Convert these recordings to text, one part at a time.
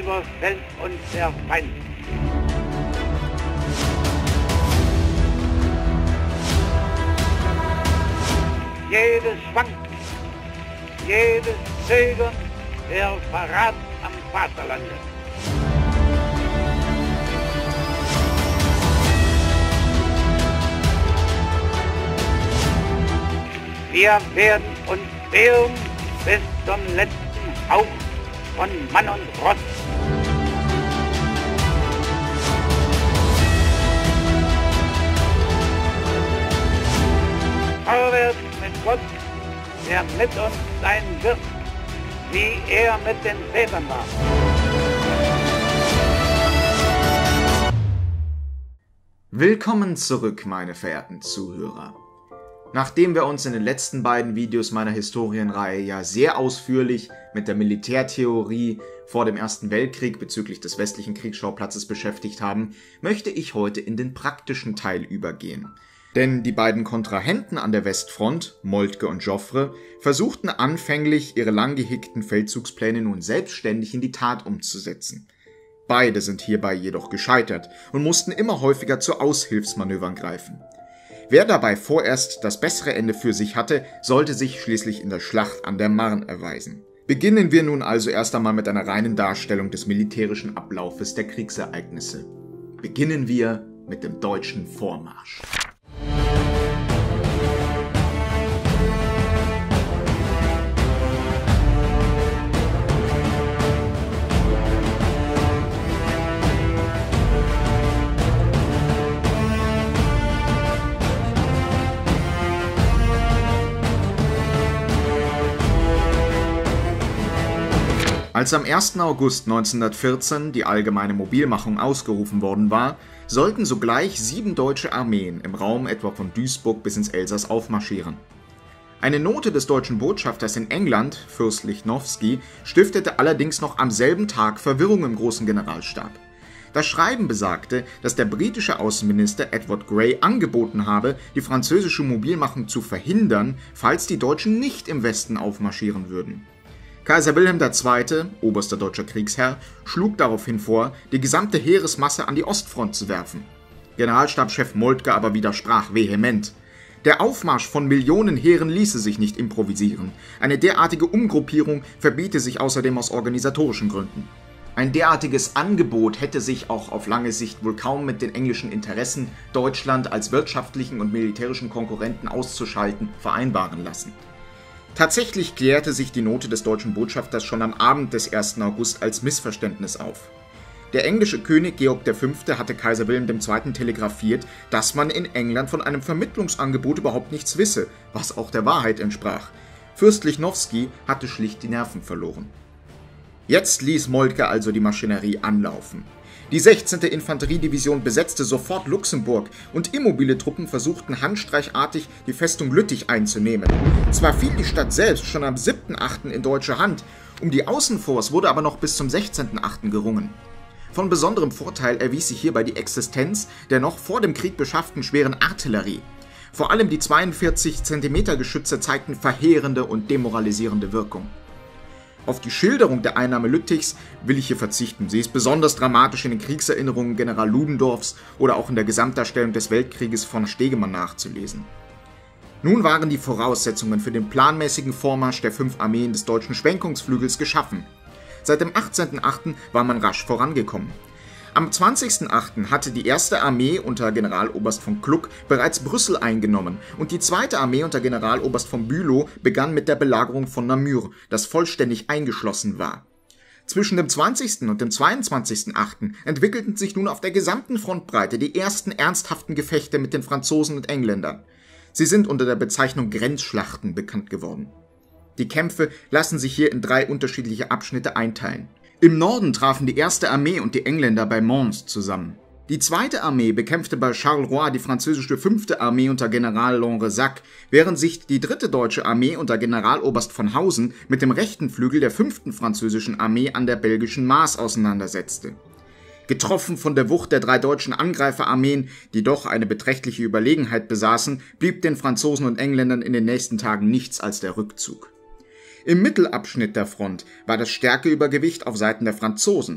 überfällt uns der Feind. Jedes Schwanken, jedes Zögern, der Verrat am Vaterlande. Wir werden uns wehren bis zum letzten Hauch von Mann und Ross. Vorwärts mit Gott, der mit uns sein wird, wie er mit den Vätern war. Willkommen zurück, meine verehrten Zuhörer. Nachdem wir uns in den letzten beiden Videos meiner Historienreihe ja sehr ausführlich mit der Militärtheorie vor dem Ersten Weltkrieg bezüglich des westlichen Kriegsschauplatzes beschäftigt haben, möchte ich heute in den praktischen Teil übergehen. Denn die beiden Kontrahenten an der Westfront, Moltke und Joffre, versuchten anfänglich ihre lang gehegten Feldzugspläne nun selbstständig in die Tat umzusetzen. Beide sind hierbei jedoch gescheitert und mussten immer häufiger zu Aushilfsmanövern greifen. Wer dabei vorerst das bessere Ende für sich hatte, sollte sich schließlich in der Schlacht an der Marne erweisen. Beginnen wir nun also erst einmal mit einer reinen Darstellung des militärischen Ablaufes der Kriegsereignisse. Beginnen wir mit dem deutschen Vormarsch. Als am 1. August 1914 die allgemeine Mobilmachung ausgerufen worden war, sollten sogleich 7 deutsche Armeen im Raum etwa von Duisburg bis ins Elsass aufmarschieren. Eine Note des deutschen Botschafters in England, Fürst Lichnowsky, stiftete allerdings noch am selben Tag Verwirrung im großen Generalstab. Das Schreiben besagte, dass der britische Außenminister Edward Grey angeboten habe, die französische Mobilmachung zu verhindern, falls die Deutschen nicht im Westen aufmarschieren würden. Kaiser Wilhelm II., oberster deutscher Kriegsherr, schlug daraufhin vor, die gesamte Heeresmasse an die Ostfront zu werfen. Generalstabschef Moltke aber widersprach vehement. Der Aufmarsch von Millionen Heeren ließe sich nicht improvisieren. Eine derartige Umgruppierung verbiete sich außerdem aus organisatorischen Gründen. Ein derartiges Angebot hätte sich auch auf lange Sicht wohl kaum mit den englischen Interessen, Deutschland als wirtschaftlichen und militärischen Konkurrenten auszuschalten, vereinbaren lassen. Tatsächlich klärte sich die Note des deutschen Botschafters schon am Abend des 1. August als Missverständnis auf. Der englische König Georg V. hatte Kaiser Wilhelm II. Telegrafiert, dass man in England von einem Vermittlungsangebot überhaupt nichts wisse, was auch der Wahrheit entsprach. Fürst Lichnowsky hatte schlicht die Nerven verloren. Jetzt ließ Moltke also die Maschinerie anlaufen. Die 16. Infanteriedivision besetzte sofort Luxemburg und immobile Truppen versuchten handstreichartig die Festung Lüttich einzunehmen. Zwar fiel die Stadt selbst schon am 7.8. in deutsche Hand, um die Außenforts wurde aber noch bis zum 16.8. gerungen. Von besonderem Vorteil erwies sich hierbei die Existenz der noch vor dem Krieg beschafften schweren Artillerie. Vor allem die 42 cm Geschütze zeigten verheerende und demoralisierende Wirkung. Auf die Schilderung der Einnahme Lüttichs will ich hier verzichten. Sie ist besonders dramatisch in den Kriegserinnerungen General Ludendorffs oder auch in der Gesamtdarstellung des Weltkrieges von Stegemann nachzulesen. Nun waren die Voraussetzungen für den planmäßigen Vormarsch der 5 Armeen des deutschen Schwenkungsflügels geschaffen. Seit dem 18.8. war man rasch vorangekommen. Am 20.8. hatte die 1. Armee unter Generaloberst von Kluck bereits Brüssel eingenommen und die 2. Armee unter Generaloberst von Bülow begann mit der Belagerung von Namur, das vollständig eingeschlossen war. Zwischen dem 20. und dem 22.8. entwickelten sich nun auf der gesamten Frontbreite die ersten ernsthaften Gefechte mit den Franzosen und Engländern. Sie sind unter der Bezeichnung Grenzschlachten bekannt geworden. Die Kämpfe lassen sich hier in 3 unterschiedliche Abschnitte einteilen. Im Norden trafen die 1. Armee und die Engländer bei Mons zusammen. Die 2. Armee bekämpfte bei Charleroi die französische 5. Armee unter General Lanrezac, während sich die 3. Deutsche Armee unter Generaloberst von Hausen mit dem rechten Flügel der 5. französischen Armee an der belgischen Maas auseinandersetzte. Getroffen von der Wucht der 3 deutschen Angreiferarmeen, die doch eine beträchtliche Überlegenheit besaßen, blieb den Franzosen und Engländern in den nächsten Tagen nichts als der Rückzug. Im Mittelabschnitt der Front war das Stärkeübergewicht auf Seiten der Franzosen.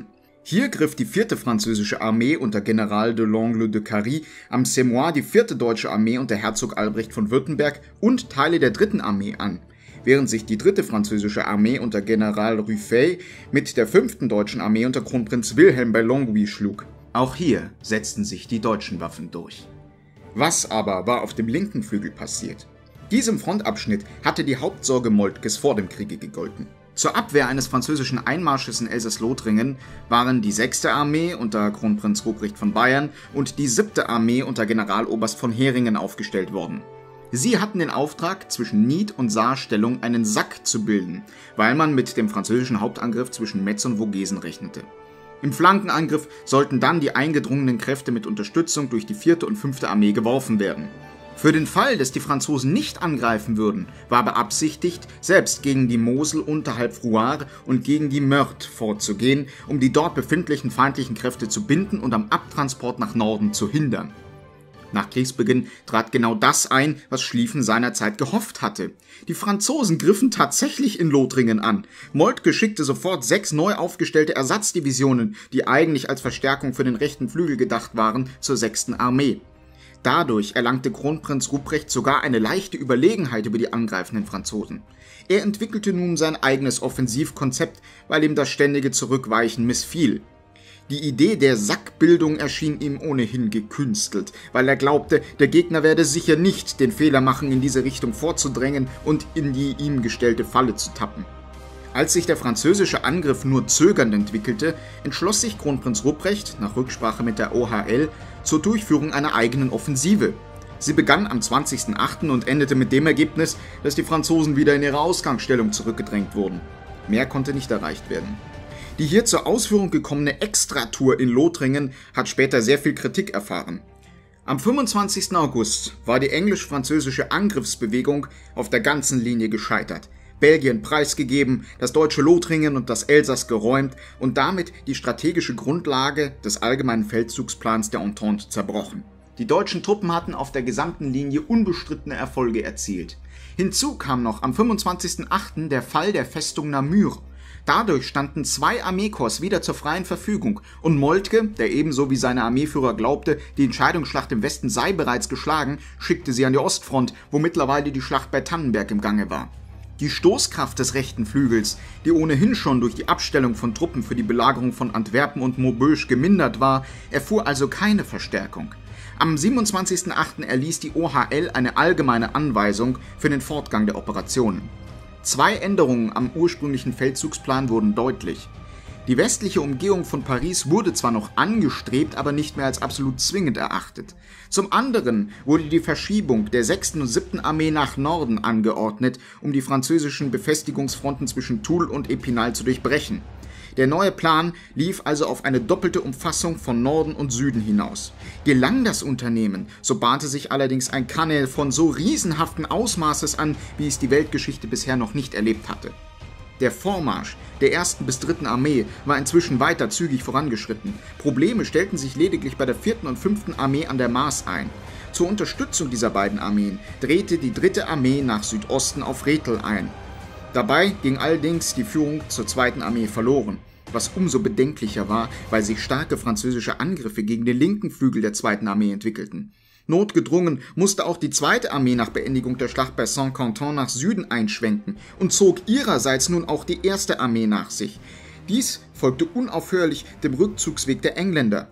Hier griff die 4. französische Armee unter General de Langle de Carie am Semois die 4. deutsche Armee unter Herzog Albrecht von Württemberg und Teile der 3. Armee an, während sich die 3. französische Armee unter General Ruffey mit der 5. deutschen Armee unter Kronprinz Wilhelm bei Longwy schlug. Auch hier setzten sich die deutschen Waffen durch. Was aber war auf dem linken Flügel passiert? Diesem Frontabschnitt hatte die Hauptsorge Moltkes vor dem Kriege gegolten. Zur Abwehr eines französischen Einmarsches in Elsass-Lothringen waren die 6. Armee unter Kronprinz Ruprecht von Bayern und die 7. Armee unter Generaloberst von Heringen aufgestellt worden. Sie hatten den Auftrag, zwischen Nied und Saarstellung einen Sack zu bilden, weil man mit dem französischen Hauptangriff zwischen Metz und Vogesen rechnete. Im Flankenangriff sollten dann die eingedrungenen Kräfte mit Unterstützung durch die 4. und 5. Armee geworfen werden. Für den Fall, dass die Franzosen nicht angreifen würden, war beabsichtigt, selbst gegen die Mosel unterhalb Rouen und gegen die Meurthe vorzugehen, um die dort befindlichen feindlichen Kräfte zu binden und am Abtransport nach Norden zu hindern. Nach Kriegsbeginn trat genau das ein, was Schlieffen seinerzeit gehofft hatte. Die Franzosen griffen tatsächlich in Lothringen an. Moltke schickte sofort 6 neu aufgestellte Ersatzdivisionen, die eigentlich als Verstärkung für den rechten Flügel gedacht waren, zur 6. Armee. Dadurch erlangte Kronprinz Ruprecht sogar eine leichte Überlegenheit über die angreifenden Franzosen. Er entwickelte nun sein eigenes Offensivkonzept, weil ihm das ständige Zurückweichen missfiel. Die Idee der Sackbildung erschien ihm ohnehin gekünstelt, weil er glaubte, der Gegner werde sicher nicht den Fehler machen, in diese Richtung vorzudrängen und in die ihm gestellte Falle zu tappen. Als sich der französische Angriff nur zögernd entwickelte, entschloss sich Kronprinz Ruprecht, nach Rücksprache mit der OHL, zur Durchführung einer eigenen Offensive. Sie begann am 20.08. und endete mit dem Ergebnis, dass die Franzosen wieder in ihre Ausgangsstellung zurückgedrängt wurden. Mehr konnte nicht erreicht werden. Die hier zur Ausführung gekommene Extratour in Lothringen hat später sehr viel Kritik erfahren. Am 25. August war die englisch-französische Angriffsbewegung auf der ganzen Linie gescheitert. Belgien preisgegeben, das deutsche Lothringen und das Elsass geräumt und damit die strategische Grundlage des allgemeinen Feldzugsplans der Entente zerbrochen. Die deutschen Truppen hatten auf der gesamten Linie unbestrittene Erfolge erzielt. Hinzu kam noch am 25.08. der Fall der Festung Namur. Dadurch standen 2 Armeekorps wieder zur freien Verfügung und Moltke, der ebenso wie seine Armeeführer glaubte, die Entscheidungsschlacht im Westen sei bereits geschlagen, schickte sie an die Ostfront, wo mittlerweile die Schlacht bei Tannenberg im Gange war. Die Stoßkraft des rechten Flügels, die ohnehin schon durch die Abstellung von Truppen für die Belagerung von Antwerpen und Maubeuge gemindert war, erfuhr also keine Verstärkung. Am 27.08. erließ die OHL eine allgemeine Anweisung für den Fortgang der Operationen. 2 Änderungen am ursprünglichen Feldzugsplan wurden deutlich. Die westliche Umgehung von Paris wurde zwar noch angestrebt, aber nicht mehr als absolut zwingend erachtet. Zum anderen wurde die Verschiebung der 6. und 7. Armee nach Norden angeordnet, um die französischen Befestigungsfronten zwischen Toul und Epinal zu durchbrechen. Der neue Plan lief also auf eine doppelte Umfassung von Norden und Süden hinaus. Gelang das Unternehmen, so bahnte sich allerdings ein Kanal von so riesenhaften Ausmaßes an, wie es die Weltgeschichte bisher noch nicht erlebt hatte. Der Vormarsch der 1. bis 3. Armee war inzwischen weiter zügig vorangeschritten. Probleme stellten sich lediglich bei der 4. und 5. Armee an der Maas ein. Zur Unterstützung dieser beiden Armeen drehte die 3. Armee nach Südosten auf Rethel ein. Dabei ging allerdings die Führung zur 2. Armee verloren, was umso bedenklicher war, weil sich starke französische Angriffe gegen den linken Flügel der 2. Armee entwickelten. Notgedrungen musste auch die 2. Armee nach Beendigung der Schlacht bei Saint-Quentin nach Süden einschwenken und zog ihrerseits nun auch die 1. Armee nach sich. Dies folgte unaufhörlich dem Rückzugsweg der Engländer.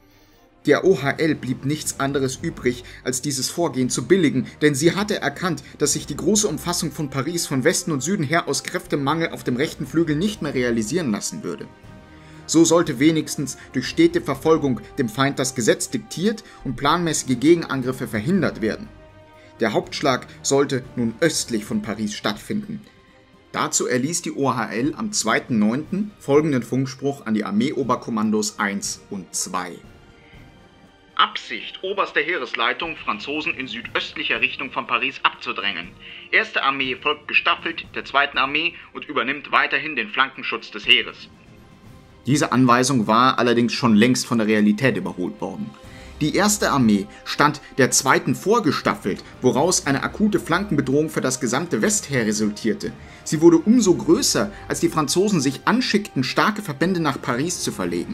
Der OHL blieb nichts anderes übrig, als dieses Vorgehen zu billigen, denn sie hatte erkannt, dass sich die große Umfassung von Paris von Westen und Süden her aus Kräftemangel auf dem rechten Flügel nicht mehr realisieren lassen würde. So sollte wenigstens durch stete Verfolgung dem Feind das Gesetz diktiert und planmäßige Gegenangriffe verhindert werden. Der Hauptschlag sollte nun östlich von Paris stattfinden. Dazu erließ die OHL am 2.9. folgenden Funkspruch an die Armeeoberkommandos 1 und 2. Absicht oberster Heeresleitung, Franzosen in südöstlicher Richtung von Paris abzudrängen. 1. Armee folgt gestaffelt der 2. Armee und übernimmt weiterhin den Flankenschutz des Heeres. Diese Anweisung war allerdings schon längst von der Realität überholt worden. Die 1. Armee stand der 2. vorgestaffelt, woraus eine akute Flankenbedrohung für das gesamte Westheer resultierte. Sie wurde umso größer, als die Franzosen sich anschickten, starke Verbände nach Paris zu verlegen.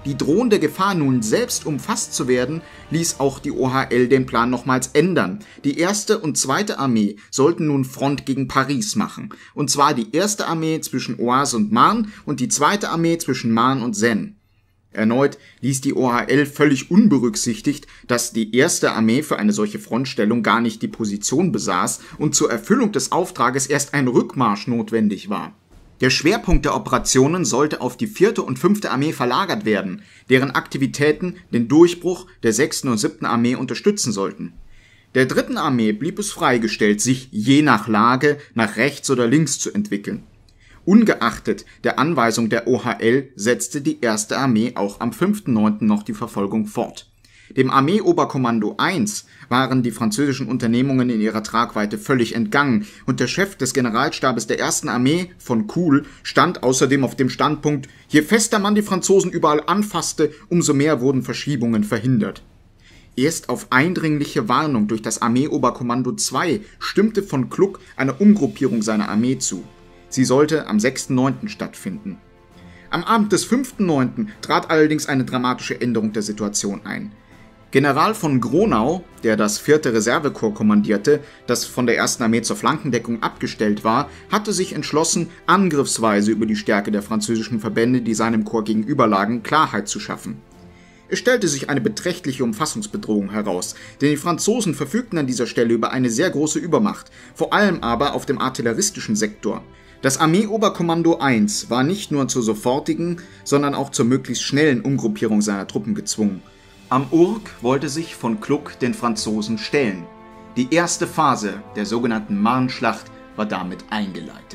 Die drohende Gefahr, nun selbst umfasst zu werden, ließ auch die OHL den Plan nochmals ändern. Die 1. und 2. Armee sollten nun Front gegen Paris machen. Und zwar die 1. Armee zwischen Oise und Marne und die 2. Armee zwischen Marne und Seine. Erneut ließ die OHL völlig unberücksichtigt, dass die 1. Armee für eine solche Frontstellung gar nicht die Position besaß und zur Erfüllung des Auftrages erst ein Rückmarsch notwendig war. Der Schwerpunkt der Operationen sollte auf die 4. und 5. Armee verlagert werden, deren Aktivitäten den Durchbruch der 6. und 7. Armee unterstützen sollten. Der 3. Armee blieb es freigestellt, sich je nach Lage nach rechts oder links zu entwickeln. Ungeachtet der Anweisung der OHL setzte die 1. Armee auch am 5.9. noch die Verfolgung fort. Dem Armeeoberkommando I waren die französischen Unternehmungen in ihrer Tragweite völlig entgangen und der Chef des Generalstabes der 1. Armee, von Kuhl, stand außerdem auf dem Standpunkt, je fester man die Franzosen überall anfasste, umso mehr wurden Verschiebungen verhindert. Erst auf eindringliche Warnung durch das Armeeoberkommando II stimmte von Kluck eine Umgruppierung seiner Armee zu. Sie sollte am 6.9. stattfinden. Am Abend des 5.9. trat allerdings eine dramatische Änderung der Situation ein. General von Gronau, der das 4. Reservekorps kommandierte, das von der 1. Armee zur Flankendeckung abgestellt war, hatte sich entschlossen, angriffsweise über die Stärke der französischen Verbände, die seinem Korps gegenüberlagen, Klarheit zu schaffen. Es stellte sich eine beträchtliche Umfassungsbedrohung heraus, denn die Franzosen verfügten an dieser Stelle über eine sehr große Übermacht, vor allem aber auf dem artilleristischen Sektor. Das Armeeoberkommando I war nicht nur zur sofortigen, sondern auch zur möglichst schnellen Umgruppierung seiner Truppen gezwungen. Am Ourcq wollte sich von Kluck den Franzosen stellen. Die erste Phase der sogenannten Marne-Schlacht war damit eingeleitet.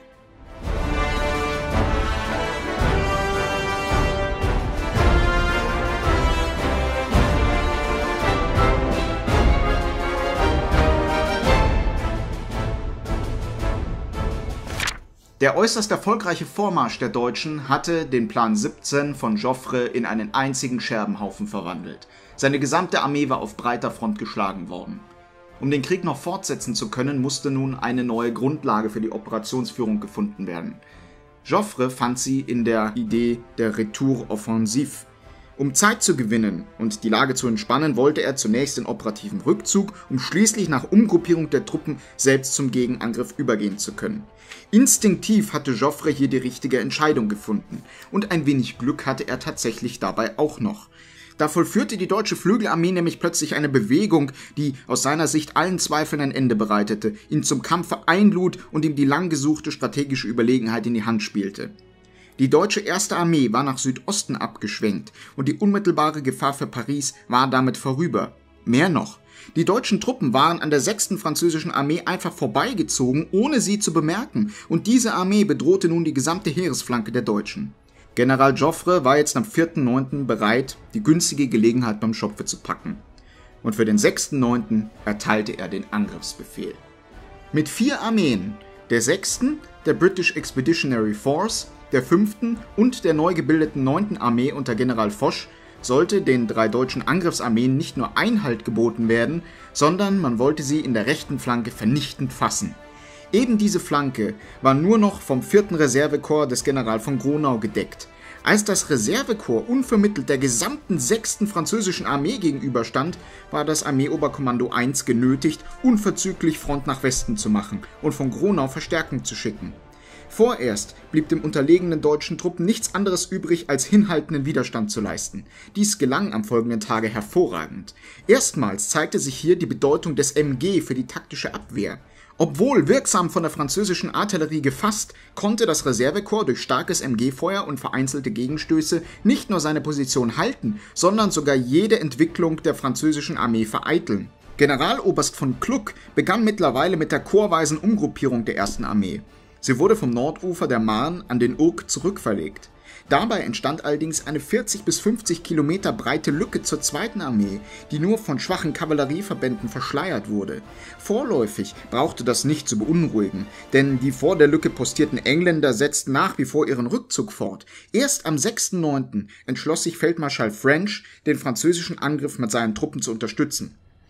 Der äußerst erfolgreiche Vormarsch der Deutschen hatte den Plan 17 von Joffre in einen einzigen Scherbenhaufen verwandelt. Seine gesamte Armee war auf breiter Front geschlagen worden. Um den Krieg noch fortsetzen zu können, musste nun eine neue Grundlage für die Operationsführung gefunden werden. Joffre fand sie in der Idee der Retour offensive. Um Zeit zu gewinnen und die Lage zu entspannen, wollte er zunächst den operativen Rückzug, um schließlich nach Umgruppierung der Truppen selbst zum Gegenangriff übergehen zu können. Instinktiv hatte Joffre hier die richtige Entscheidung gefunden und ein wenig Glück hatte er tatsächlich dabei auch noch. Da vollführte die deutsche Flügelarmee nämlich plötzlich eine Bewegung, die aus seiner Sicht allen Zweifeln ein Ende bereitete, ihn zum Kampfe einlud und ihm die lang gesuchte strategische Überlegenheit in die Hand spielte. Die deutsche 1. Armee war nach Südosten abgeschwenkt und die unmittelbare Gefahr für Paris war damit vorüber. Mehr noch, die deutschen Truppen waren an der 6. französischen Armee einfach vorbeigezogen, ohne sie zu bemerken, und diese Armee bedrohte nun die gesamte Heeresflanke der Deutschen. General Joffre war jetzt am 4.9. bereit, die günstige Gelegenheit beim Schopfe zu packen. Und für den 6.9. erteilte er den Angriffsbefehl. Mit 4 Armeen, der 6., der British Expeditionary Force, der 5. und der neu gebildeten 9. Armee unter General Foch, sollte den 3 deutschen Angriffsarmeen nicht nur Einhalt geboten werden, sondern man wollte sie in der rechten Flanke vernichtend fassen. Eben diese Flanke war nur noch vom 4. Reservekorps des General von Gronau gedeckt. Als das Reservekorps unvermittelt der gesamten 6. französischen Armee gegenüberstand, war das Armeeoberkommando I genötigt, unverzüglich Front nach Westen zu machen und von Gronau Verstärkung zu schicken. Vorerst blieb dem unterlegenen deutschen Truppen nichts anderes übrig, als hinhaltenden Widerstand zu leisten. Dies gelang am folgenden Tage hervorragend. Erstmals zeigte sich hier die Bedeutung des MG für die taktische Abwehr. Obwohl wirksam von der französischen Artillerie gefasst, konnte das Reservekorps durch starkes MG-Feuer und vereinzelte Gegenstöße nicht nur seine Position halten, sondern sogar jede Entwicklung der französischen Armee vereiteln. Generaloberst von Kluck begann mittlerweile mit der korpsweisen Umgruppierung der 1. Armee. Sie wurde vom Nordufer der Marne an den Ourcq zurückverlegt. Dabei entstand allerdings eine 40 bis 50 Kilometer breite Lücke zur 2. Armee, die nur von schwachen Kavallerieverbänden verschleiert wurde. Vorläufig brauchte das nicht zu beunruhigen, denn die vor der Lücke postierten Engländer setzten nach wie vor ihren Rückzug fort. Erst am 6.9. entschloss sich Feldmarschall French, den französischen Angriff mit seinen Truppen zu unterstützen.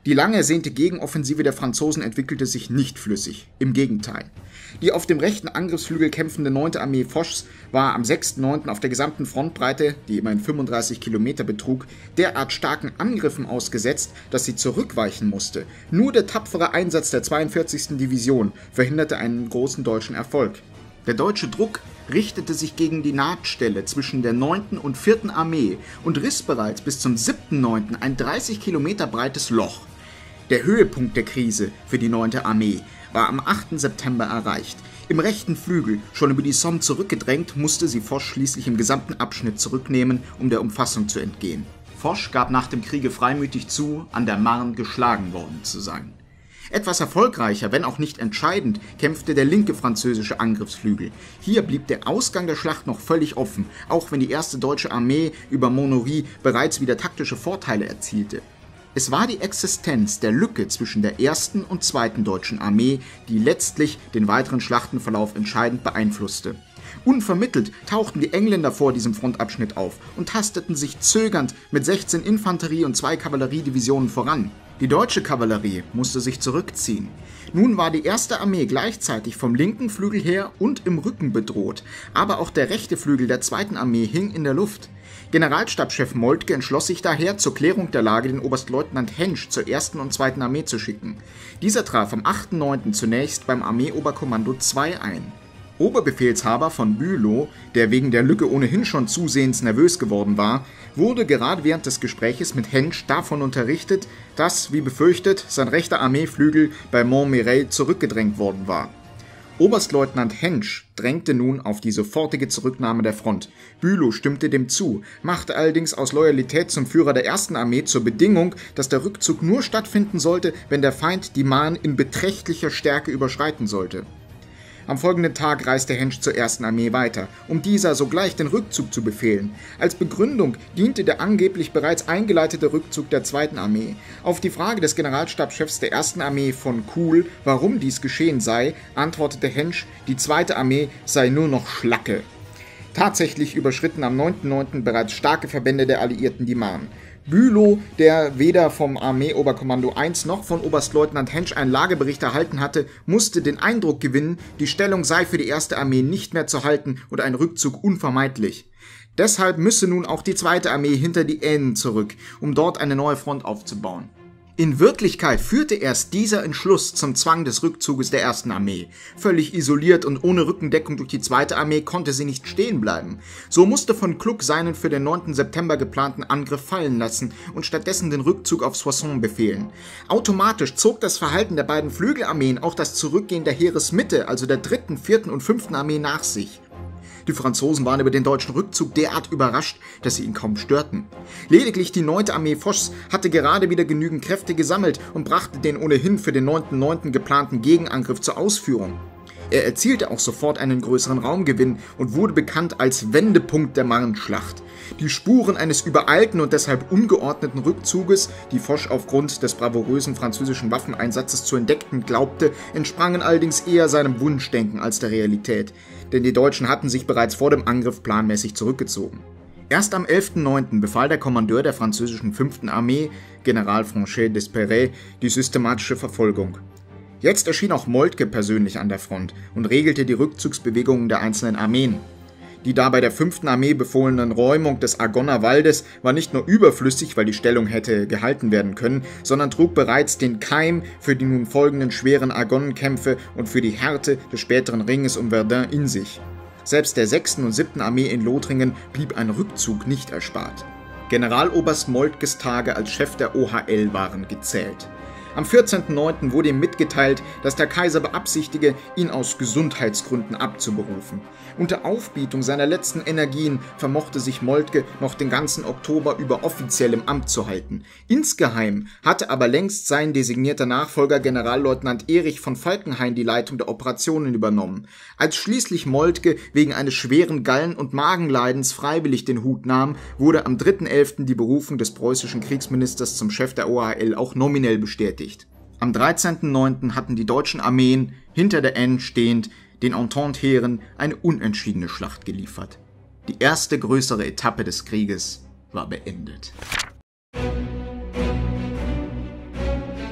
Die lang ersehnte Gegenoffensive der Franzosen entwickelte sich nicht flüssig, im Gegenteil. Die auf dem rechten Angriffsflügel kämpfende 9. Armee Fochs war am 6.9. auf der gesamten Frontbreite, die immerhin 35 Kilometer betrug, derart starken Angriffen ausgesetzt, dass sie zurückweichen musste. Nur der tapfere Einsatz der 42. Division verhinderte einen großen deutschen Erfolg. Der deutsche Druck richtete sich gegen die Nahtstelle zwischen der 9. und 4. Armee und riss bereits bis zum 7.9. ein 30 Kilometer breites Loch. Der Höhepunkt der Krise für die 9. Armee war am 8. September erreicht. Im rechten Flügel, schon über die Somme zurückgedrängt, musste sie Foch schließlich im gesamten Abschnitt zurücknehmen, um der Umfassung zu entgehen. Foch gab nach dem Kriege freimütig zu, an der Marne geschlagen worden zu sein. Etwas erfolgreicher, wenn auch nicht entscheidend, kämpfte der linke französische Angriffsflügel. Hier blieb der Ausgang der Schlacht noch völlig offen, auch wenn die erste deutsche Armee über Montnory bereits wieder taktische Vorteile erzielte. Es war die Existenz der Lücke zwischen der 1. und 2. deutschen Armee, die letztlich den weiteren Schlachtenverlauf entscheidend beeinflusste. Unvermittelt tauchten die Engländer vor diesem Frontabschnitt auf und tasteten sich zögernd mit 16 Infanterie- und 2 Kavalleriedivisionen voran. Die deutsche Kavallerie musste sich zurückziehen. Nun war die 1. Armee gleichzeitig vom linken Flügel her und im Rücken bedroht, aber auch der rechte Flügel der 2. Armee hing in der Luft. Generalstabschef Moltke entschloss sich daher, zur Klärung der Lage den Oberstleutnant Hensch zur 1. und 2. Armee zu schicken. Dieser traf am 8.9. zunächst beim Armeeoberkommando II ein. Oberbefehlshaber von Bülow, der wegen der Lücke ohnehin schon zusehends nervös geworden war, wurde gerade während des Gespräches mit Hensch davon unterrichtet, dass, wie befürchtet, sein rechter Armeeflügel bei Montmirail zurückgedrängt worden war. Oberstleutnant Hensch drängte nun auf die sofortige Zurücknahme der Front. Bülow stimmte dem zu, machte allerdings aus Loyalität zum Führer der 1. Armee zur Bedingung, dass der Rückzug nur stattfinden sollte, wenn der Feind die Marne in beträchtlicher Stärke überschreiten sollte. Am folgenden Tag reiste Hensch zur 1. Armee weiter, um dieser sogleich den Rückzug zu befehlen. Als Begründung diente der angeblich bereits eingeleitete Rückzug der 2. Armee. Auf die Frage des Generalstabschefs der 1. Armee von Kuhl, warum dies geschehen sei, antwortete Hensch, die 2. Armee sei nur noch Schlacke. Tatsächlich überschritten am 9.9. bereits starke Verbände der Alliierten die Marne. Bülow, der weder vom Armeeoberkommando I noch von Oberstleutnant Hensch einen Lagebericht erhalten hatte, musste den Eindruck gewinnen, die Stellung sei für die 1. Armee nicht mehr zu halten und ein Rückzug unvermeidlich. Deshalb müsse nun auch die 2. Armee hinter die Aisne zurück, um dort eine neue Front aufzubauen. In Wirklichkeit führte erst dieser Entschluss zum Zwang des Rückzuges der 1. Armee. Völlig isoliert und ohne Rückendeckung durch die 2. Armee konnte sie nicht stehen bleiben. So musste von Kluck seinen für den 9. September geplanten Angriff fallen lassen und stattdessen den Rückzug auf Soissons befehlen. Automatisch zog das Verhalten der beiden Flügelarmeen auch das Zurückgehen der Heeresmitte, also der 3., 4. und 5. Armee nach sich. Die Franzosen waren über den deutschen Rückzug derart überrascht, dass sie ihn kaum störten. Lediglich die 9. Armee Fochs hatte gerade wieder genügend Kräfte gesammelt und brachte den ohnehin für den 9.9. geplanten Gegenangriff zur Ausführung. Er erzielte auch sofort einen größeren Raumgewinn und wurde bekannt als Wendepunkt der Marne-Schlacht. Die Spuren eines übereilten und deshalb ungeordneten Rückzuges, die Foch aufgrund des bravourösen französischen Waffeneinsatzes zu entdecken glaubte, entsprangen allerdings eher seinem Wunschdenken als der Realität, denn die Deutschen hatten sich bereits vor dem Angriff planmäßig zurückgezogen. Erst am 11.9. befahl der Kommandeur der französischen 5. Armee, General Franchet d'Espèrey, die systematische Verfolgung. Jetzt erschien auch Moltke persönlich an der Front und regelte die Rückzugsbewegungen der einzelnen Armeen. Die dabei der 5. Armee befohlenen Räumung des Argonner Waldes war nicht nur überflüssig, weil die Stellung hätte gehalten werden können, sondern trug bereits den Keim für die nun folgenden schweren Argonnenkämpfe und für die Härte des späteren Ringes um Verdun in sich. Selbst der 6. und 7. Armee in Lothringen blieb ein Rückzug nicht erspart. Generaloberst Moltkes Tage als Chef der OHL waren gezählt. Am 14.9. wurde ihm mitgeteilt, dass der Kaiser beabsichtige, ihn aus Gesundheitsgründen abzuberufen. Unter Aufbietung seiner letzten Energien vermochte sich Moltke noch den ganzen Oktober über offiziell im Amt zu halten. Insgeheim hatte aber längst sein designierter Nachfolger Generalleutnant Erich von Falkenhayn die Leitung der Operationen übernommen. Als schließlich Moltke wegen eines schweren Gallen- und Magenleidens freiwillig den Hut nahm, wurde am 3.11. die Berufung des preußischen Kriegsministers zum Chef der OHL auch nominell bestätigt. Am 13.09. hatten die deutschen Armeen, hinter der Aisne stehend, den Entente-Heeren eine unentschiedene Schlacht geliefert. Die erste größere Etappe des Krieges war beendet.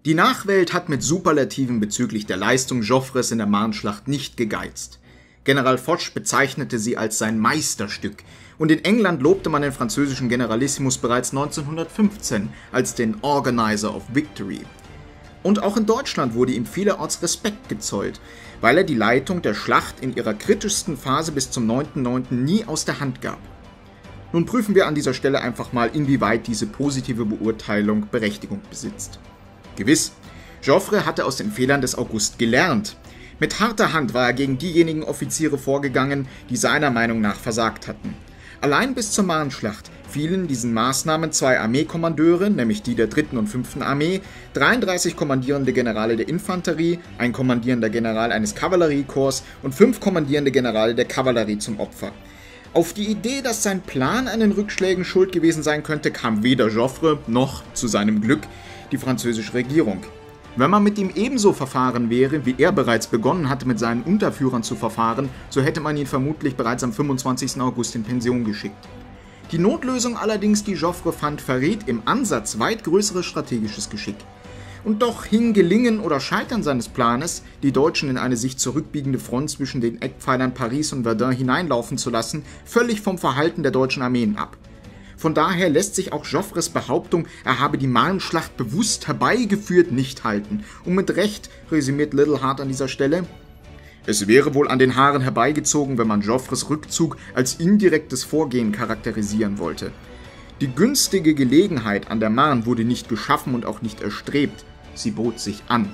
Die Nachwelt hat mit Superlativen bezüglich der Leistung Joffres in der Marne-Schlacht nicht gegeizt. General Foch bezeichnete sie als sein Meisterstück und in England lobte man den französischen Generalissimus bereits 1915 als den Organizer of Victory. Und auch in Deutschland wurde ihm vielerorts Respekt gezollt, weil er die Leitung der Schlacht in ihrer kritischsten Phase bis zum 9.9. nie aus der Hand gab. Nun prüfen wir an dieser Stelle einfach mal, inwieweit diese positive Beurteilung Berechtigung besitzt. Gewiss, Joffre hatte aus den Fehlern des August gelernt. Mit harter Hand war er gegen diejenigen Offiziere vorgegangen, die seiner Meinung nach versagt hatten. Allein bis zur Marne-Schlacht fielen diesen Maßnahmen 2 Armeekommandeure, nämlich die der 3. und 5. Armee, 33 kommandierende Generale der Infanterie, ein kommandierender General eines Kavalleriekorps und 5 kommandierende Generale der Kavallerie zum Opfer. Auf die Idee, dass sein Plan an den Rückschlägen schuld gewesen sein könnte, kam weder Joffre noch, zu seinem Glück, die französische Regierung. Wenn man mit ihm ebenso verfahren wäre, wie er bereits begonnen hatte, mit seinen Unterführern zu verfahren, so hätte man ihn vermutlich bereits am 25. August in Pension geschickt. Die Notlösung allerdings, die Joffre fand, verriet im Ansatz weit größeres strategisches Geschick. Und doch hing Gelingen oder Scheitern seines Planes, die Deutschen in eine sich zurückbiegende Front zwischen den Eckpfeilern Paris und Verdun hineinlaufen zu lassen, völlig vom Verhalten der deutschen Armeen ab. Von daher lässt sich auch Joffres Behauptung, er habe die Marne-Schlacht bewusst herbeigeführt, nicht halten. Und mit Recht, resümiert Littleheart an dieser Stelle: Es wäre wohl an den Haaren herbeigezogen, wenn man Joffres Rückzug als indirektes Vorgehen charakterisieren wollte. Die günstige Gelegenheit an der Marne wurde nicht geschaffen und auch nicht erstrebt, sie bot sich an.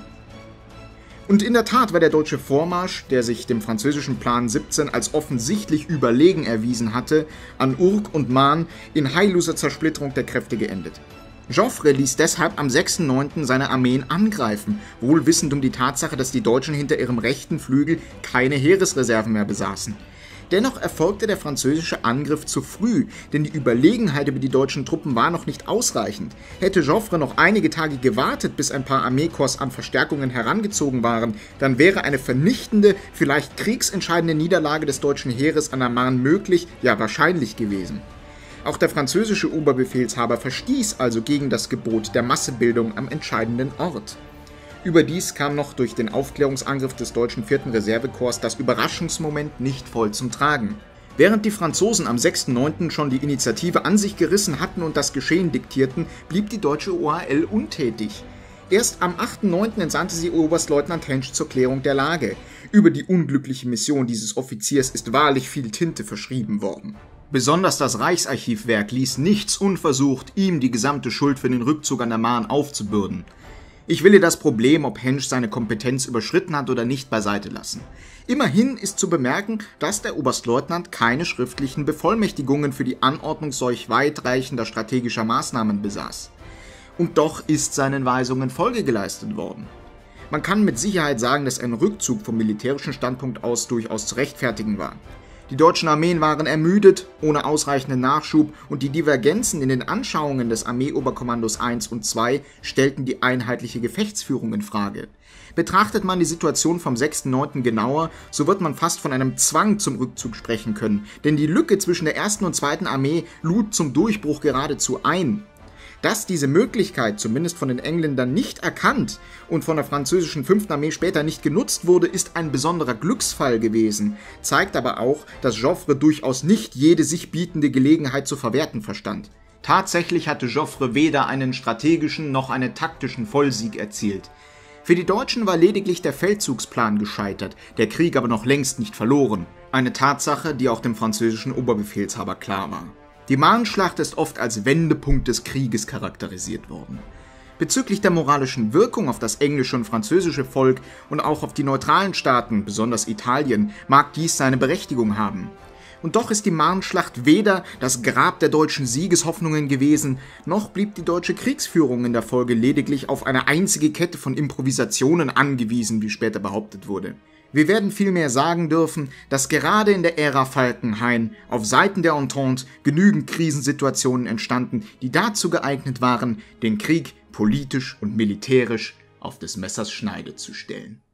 Und in der Tat war der deutsche Vormarsch, der sich dem französischen Plan 17 als offensichtlich überlegen erwiesen hatte, an Ourcq und Marne in heilloser Zersplitterung der Kräfte geendet. Joffre ließ deshalb am 6.9. seine Armeen angreifen, wohl wissend um die Tatsache, dass die Deutschen hinter ihrem rechten Flügel keine Heeresreserven mehr besaßen. Dennoch erfolgte der französische Angriff zu früh, denn die Überlegenheit über die deutschen Truppen war noch nicht ausreichend. Hätte Joffre noch einige Tage gewartet, bis ein paar Armeekorps an Verstärkungen herangezogen waren, dann wäre eine vernichtende, vielleicht kriegsentscheidende Niederlage des deutschen Heeres an der Marne möglich, ja wahrscheinlich gewesen. Auch der französische Oberbefehlshaber verstieß also gegen das Gebot der Massebildung am entscheidenden Ort. Überdies kam noch durch den Aufklärungsangriff des deutschen 4. Reservekorps das Überraschungsmoment nicht voll zum Tragen. Während die Franzosen am 6.9. schon die Initiative an sich gerissen hatten und das Geschehen diktierten, blieb die deutsche OHL untätig. Erst am 8.9. entsandte sie Oberstleutnant Hensch zur Klärung der Lage. Über die unglückliche Mission dieses Offiziers ist wahrlich viel Tinte verschrieben worden. Besonders das Reichsarchivwerk ließ nichts unversucht, ihm die gesamte Schuld für den Rückzug an der Marne aufzubürden. Ich will hier das Problem, ob Hensch seine Kompetenz überschritten hat oder nicht, beiseite lassen. Immerhin ist zu bemerken, dass der Oberstleutnant keine schriftlichen Bevollmächtigungen für die Anordnung solch weitreichender strategischer Maßnahmen besaß. Und doch ist seinen Weisungen Folge geleistet worden. Man kann mit Sicherheit sagen, dass ein Rückzug vom militärischen Standpunkt aus durchaus zu rechtfertigen war. Die deutschen Armeen waren ermüdet, ohne ausreichenden Nachschub, und die Divergenzen in den Anschauungen des Armeeoberkommandos 1 und 2 stellten die einheitliche Gefechtsführung in Frage. Betrachtet man die Situation vom 6.9. genauer, so wird man fast von einem Zwang zum Rückzug sprechen können, denn die Lücke zwischen der 1. und 2. Armee lud zum Durchbruch geradezu ein. Dass diese Möglichkeit zumindest von den Engländern nicht erkannt und von der französischen 5. Armee später nicht genutzt wurde, ist ein besonderer Glücksfall gewesen, zeigt aber auch, dass Joffre durchaus nicht jede sich bietende Gelegenheit zu verwerten verstand. Tatsächlich hatte Joffre weder einen strategischen noch einen taktischen Vollsieg erzielt. Für die Deutschen war lediglich der Feldzugsplan gescheitert, der Krieg aber noch längst nicht verloren. Eine Tatsache, die auch dem französischen Oberbefehlshaber klar war. Die Marne-Schlacht ist oft als Wendepunkt des Krieges charakterisiert worden. Bezüglich der moralischen Wirkung auf das englische und französische Volk und auch auf die neutralen Staaten, besonders Italien, mag dies seine Berechtigung haben. Und doch ist die Marne-Schlacht weder das Grab der deutschen Siegeshoffnungen gewesen, noch blieb die deutsche Kriegsführung in der Folge lediglich auf eine einzige Kette von Improvisationen angewiesen, wie später behauptet wurde. Wir werden vielmehr sagen dürfen, dass gerade in der Ära Falkenhayn auf Seiten der Entente genügend Krisensituationen entstanden, die dazu geeignet waren, den Krieg politisch und militärisch auf des Messers Schneide zu stellen.